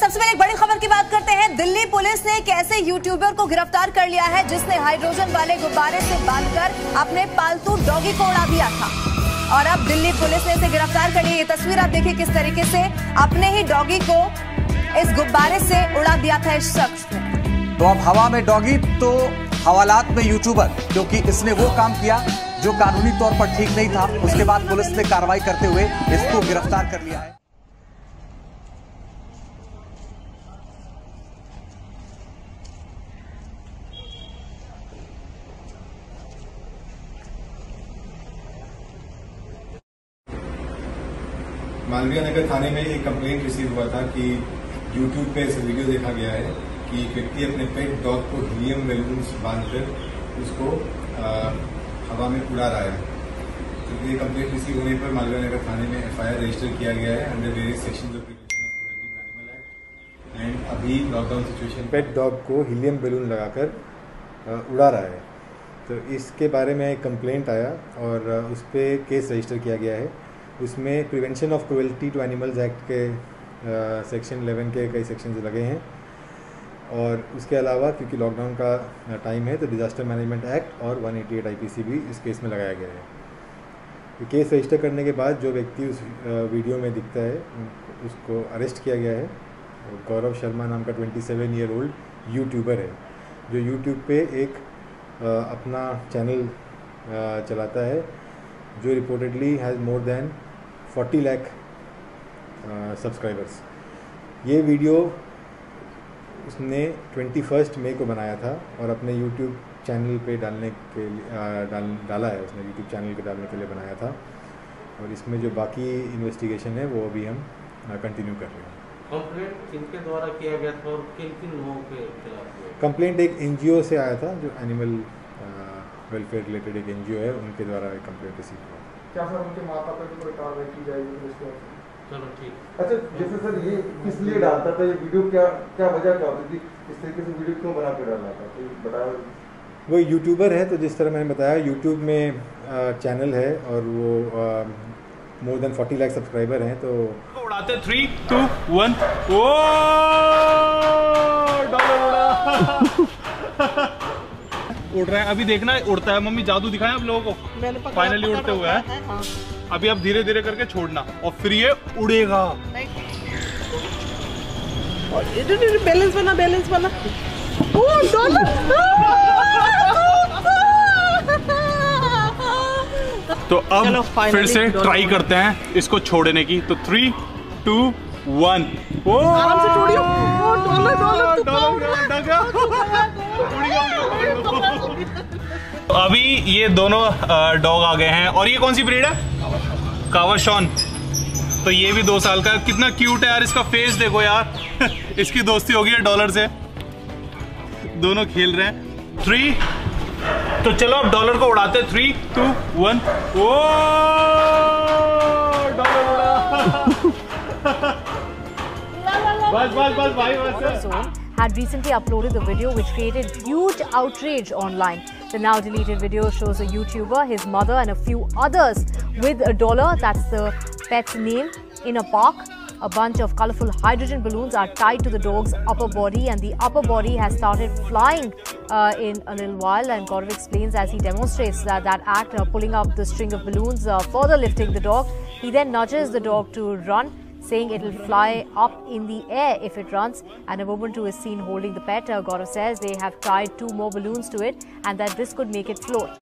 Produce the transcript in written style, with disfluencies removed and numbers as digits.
सबसे पहले एक बड़ी खबर की बात करते हैं। दिल्ली पुलिस ने एक ऐसे यूट्यूबर को गिरफ्तार कर लिया है जिसने हाइड्रोजन वाले गुब्बारे से बांधकर अपने पालतू डॉगी को उड़ा दिया था और अब दिल्ली पुलिस ने इसे गिरफ्तार कर लिया। ये तस्वीर आप देखिए किस तरीके से अपने ही डॉगी को इस गुब्बारे से उड़ा दिया था इस शख्स ने। तो अब हवा में डॉगी तो हवालात में यूट्यूबर, क्योंकि इसने वो काम किया जो कानूनी तौर पर ठीक नहीं था। उसके बाद पुलिस ने कार्रवाई करते हुए इसको गिरफ्तार कर लिया है। मालवीय नगर थाने में एक कंप्लेंट रिसीव हुआ था कि YouTube पे ऐसा वीडियो देखा गया है कि एक व्यक्ति अपने पेट डॉग को हीलियम बैलून्स बांधकर उसको हवा में उड़ा रहा है। तो ये कंप्लेंट रिसीव होने पर मालवीय नगर थाने में FIR रजिस्टर किया गया है under various sections of prevention of cruelty to animal act. And अभी लॉकडाउन सिचुएशन पेट डॉग को हीलियम बैलून लगाकर उड़ा रहा है। तो इसके बारे में एक कंप्लेंट आया और उस पर केस रजिस्टर किया गया है। उसमें prevention of cruelty to animals act के सेक्शन 11 के कई सेक्शंस लगे हैं और उसके अलावा क्योंकि लॉकडाउन का टाइम है तो डिजास्टर मैनेजमेंट एक्ट और 188 IPC भी इस केस में लगाया गया है। केस रजिस्टर करने के बाद जो व्यक्ति उस वीडियो में दिखता है उसको अरेस्ट किया गया है। गौरव शर्मा नाम का 27 ईयर ओल्ड यूट्यूबर है जो यूट्यूब पे एक अपना चैनल चलाता है जो reportedly has more than 40 lakh subscribers. ये वीडियो उसने 21 मई को बनाया था और अपने यूट्यूब चैनल पे डालने के लिए डाला है। उसने यूट्यूब चैनल पे डालने के लिए बनाया था और इसमें जो बाकी इन्वेस्टिगेशन है वो अभी हम कंटिन्यू कर रहे हैं। कंप्लेंट किनके द्वारा किया गया था और किन लोगों के खिलाफ? कंप्लेंट एक NGO से आया था जो एनिमल वेलफेयर रिलेटेड एक NGO है, उनके द्वारा एक कंप्लेंट रिसीव हुआ। क्या सर उनके माता पिता की कोई कार्रवाई की जाएगी? चलो ठीक। अच्छा, जैसे सर ये किस लिए डालता था ये वीडियो, क्या वजह क्या होती थी, इस तरीके से वीडियो क्यों बना के डालना था, तो बताया। वो यूट्यूबर है तो जिस तरह मैंने बताया यूट्यूब में चैनल है और वो मोर देन 40 लाख सब्सक्राइबर हैं। तो उड़ाते 3, 2, 1 ओ डॉलर उड़ा उड़ रहा है। अभी देखना है उड़ता है। मम्मी जादू दिखाएं आप लोगों को। फाइनली उड़ते हुए है। हाँ। अभी आप धीरे धीरे करके छोड़ना और फिर ये उड़ेगा। बैलेंस बना ओ डॉलर। तो अब फिर से ट्राई करते हैं इसको छोड़ने की। तो 3, 2, 1 ओ आराम से छोड़ियो। अभी ये दोनों डॉग आ गए हैं और ये कौन सी ब्रीड है? कावाशॉन। तो ये भी 2 साल का है। कितना क्यूट है यार, इसका फेस देखो यार। इसकी दोस्ती हो गई है डॉलर से, दोनों खेल रहे हैं। 3 तो चलो अब डॉलर को उड़ाते। 3, 2, 1 ओ डॉलर उड़ा। बस भाई बस। Had recently uploaded the video which created huge outrage online. The now deleted video shows a YouTuber, his mother and a few others with a dollar, that's the pet's name, in a park. A bunch of colorful hydrogen balloons are tied to the dog's upper body and the upper body has started flying in a little while, and Gaurav explains as he demonstrates that act, pulling up the string of balloons, further lifting the dog. He then nudges the dog to run, saying it will fly up in the air if it runs, and a woman too is seen holding the pet. Gaurav says they have tied 2 more balloons to it and that this could make it float.